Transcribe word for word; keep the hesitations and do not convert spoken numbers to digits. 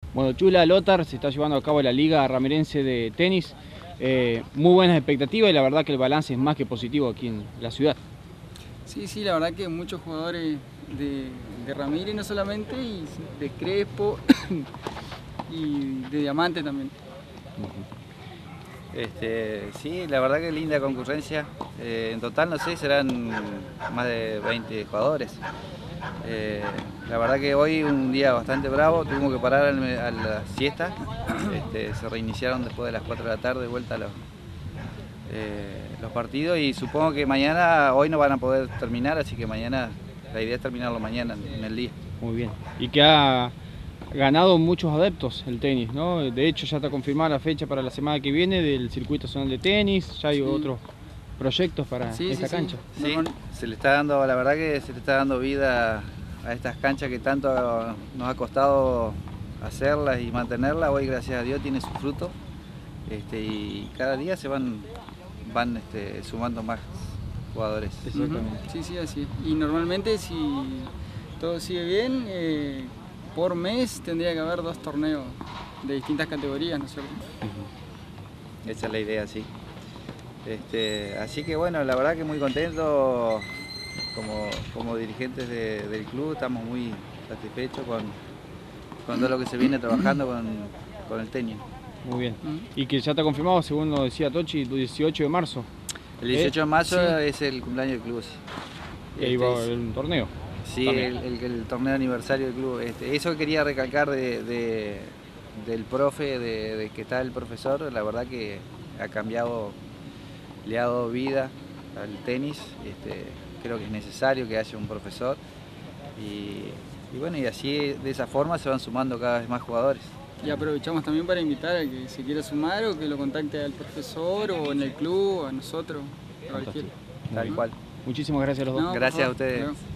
Bueno, Chula, Lothar, se está llevando a cabo la Liga Ramirense de Tenis. Eh, muy buenas expectativas y la verdad que el balance es más que positivo aquí en la ciudad. Sí, sí, la verdad que muchos jugadores de, de Ramírez no solamente, y de Crespo y de Diamante también. Este, sí, la verdad que linda concurrencia. Eh, en total, no sé, serán más de veinte jugadores. Eh, la verdad que hoy un día bastante bravo, tuvimos que parar a la siesta. Este, se reiniciaron después de las cuatro de la tarde, de vuelta a los, eh, los partidos, y supongo que mañana, hoy no van a poder terminar, así que mañana, la idea es terminarlo mañana en el día. Muy bien. Y que ha ganado muchos adeptos el tenis, ¿no? De hecho ya está confirmada la fecha para la semana que viene del circuito zonal de tenis, ya hay sí. otros proyectos para sí, esta sí, cancha. Sí, sí, se le está dando, la verdad que se le está dando vida a estas canchas que tanto nos ha costado hacerlas y mantenerlas. Hoy, gracias a Dios, tiene su fruto, este, y cada día se van, van este, sumando más jugadores. Exactamente. Sí, sí, así es. Y normalmente, si todo sigue bien, eh, por mes tendría que haber dos torneos de distintas categorías, ¿no es cierto? Uh-huh. Esa es la idea, sí. Este, así que bueno, la verdad que muy contento como, como dirigentes de, del club, estamos muy satisfechos con, con todo lo que se viene trabajando con, con el tenis. Muy bien. Uh-huh. Y que ya está confirmado, según lo decía Tochi, el dieciocho de marzo. El dieciocho de marzo sí. Es el cumpleaños del club. Sí. Y ahí va el torneo. Sí, el, el, el torneo de aniversario del club. Este, eso quería recalcar de, de, del profe, de, de que está el profesor, la verdad que ha cambiado, le ha dado vida al tenis. Este, creo que es necesario que haya un profesor. Y, y bueno, y así de esa forma se van sumando cada vez más jugadores. Y aprovechamos también para invitar a que se quiera sumar o que lo contacte al profesor o en el club, a nosotros, a cualquiera. Tal cual. Muchísimas gracias a los dos. No, gracias a ustedes.